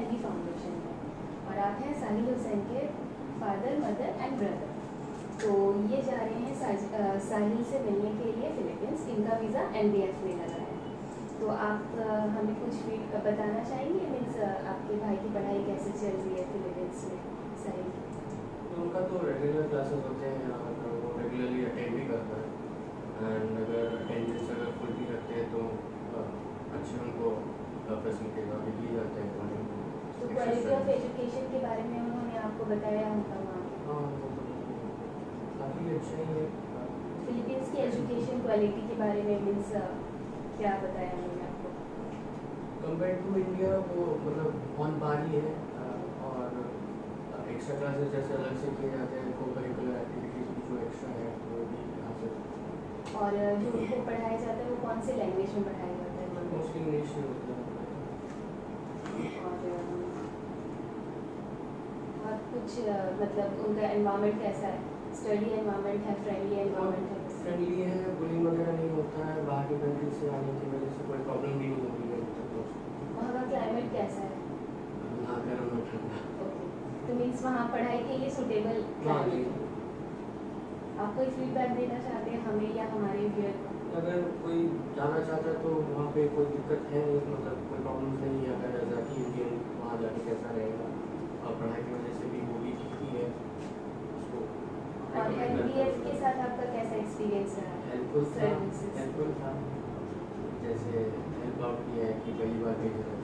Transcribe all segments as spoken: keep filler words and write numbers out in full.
N V foundation में, और आप हैं साहिल हुसैन के फादर, मदर एंड ब्रदर। तो ये जा रहे हैं साहिल से मिलने के लिए फिलीपींस। इनका वीज़ा एन डी एफ में लगा है। तो आप आ, हमें कुछ भी बताना चाहेंगे, मीन्स आपके भाई की पढ़ाई कैसे चल रही है फिलीपींस में? साहिल उनका तो रेगुलर क्लासेस होते हैं यहाँ पर, वो रेगुलरली अटेंड भी करता है, एंड अगर अटेंडेंस अगर फुल भी रखते हैं तो अच्छे उनको फैसिलिटीज भी दी जाते हैं। तो क्वालिटी ऑफ एजुकेशन के बारे में उन्होंने आपको बताया होगा वहाँ? हाँ, वो तो काफ़ी अच्छा ही है। फिलीपींस की एजुकेशन क्वालिटी के बारे में मीन्स क्या बताया उन्होंने आपको? कंपेयर टू इंडिया वो मतलब ऑन पार ही है, और एक्स्ट्रा क्लासेस जैसे अलग से किए जाते हैं, को करिकुलर एक्टिविटीज़ भी जो एक्स्ट्रा है वो भी यहाँ से। और जो उनको पढ़ाया जाता है वो कौन से लैंग्वेज में पढ़ाया जाता है? मोस्टली इंग्लिश ही होता है। और और कुछ मतलब उनका एनवायरनमेंट कैसा है? स्टडी एनवायरनमेंट है, फ्रेंडली एनवायरनमेंट है? फ्रेंडली है, बुलिंग वगैरह नहीं होता है, बाहर की कंट्री से आने की वजह से कोई प्रॉब्लम भी नहीं होती है। वहाँ का क्लाइमेट कैसा है? यहाँ गर्म और ठंडा। ओके, तो मीन्स वहाँ पढ़ाई के लिए सूटेबल क्लाइमेट है। आप कोई फीडबैक देना चाहते हैं हमें या हमारे व्यूअर को? अगर कोई जाना चाहता है तो वहाँ पे कोई दिक्कत है नहीं, मतलब कोई प्रॉब्लम नहीं है। अगर जाती इंडियन वहाँ जाके कैसा रहेगा, और पढ़ाई की वजह से भी वो भी ठीक ही है। और एन डी एफ के साथ आपका कैसा एक्सपीरियंस रहा? हेल्पफुल था, हेल्पफुल था, जैसे हेल्प आउट किया है कि पहली बार भेज रहे हैं।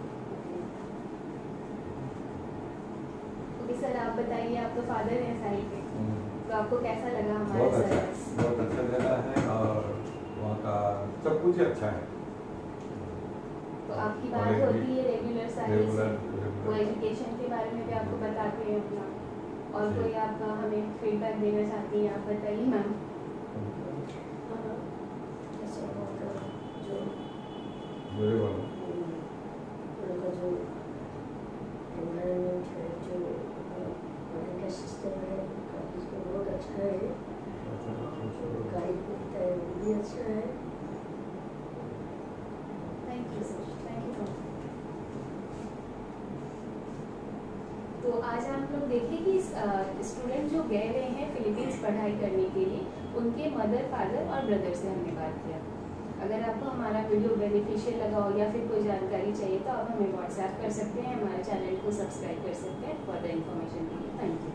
ओके सर, आप बताइए, आप तो फादर हैं साहिल के, तो आपको कैसा लगा हमारा बहुत अच्छा, सर्विस? बहुत अच्छा जगह है और वहाँ का सब कुछ अच्छा है। तो आपकी बात होती है रेगुलर साहिल से, रेगुलर वो एजुकेशन के बारे में भी आपको बताते हैं अपना, और कोई आप हमें फीडबैक देना चाहती हैं? आप बताइए मैम। मेरे वाला उनका जो एनवायरनमेंट है, जो पढ़ाई का सिस्टम है, इसमें बहुत अच्छा है। गाइड करता है वो भी अच्छा है। Thank you sir, thank you. तो आज हम लोग देखें कि स्टूडेंट जो गए हुए हैं फिलीपींस पढ़ाई करने के लिए, उनके मदर, फादर और ब्रदर से हमने बात किया। अगर आपको हमारा वीडियो बेनिफिशियल लगा हो या फिर कोई जानकारी चाहिए तो आप हमें व्हाट्सएप कर सकते हैं, हमारे चैनल को सब्सक्राइब कर सकते हैं फर्दर इन्फॉर्मेशन के लिए। Thank you.